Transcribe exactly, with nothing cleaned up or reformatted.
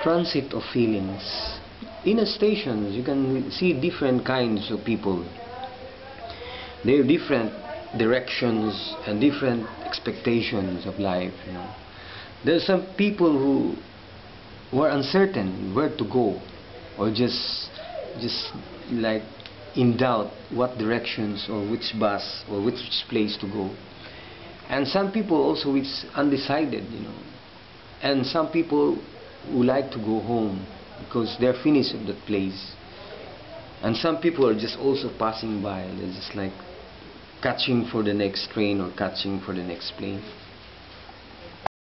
transit of feelings. In a station, you can see different kinds of people. They have different directions and different expectations of life. You know, there are some people who were uncertain where to go, or just just like in doubt what directions or which bus or which place to go. And some people also which undecided, you know. And some people who like to go home because they're finished with that place. And some people are just also passing by. They're just like catching for the next train or catching for the next plane.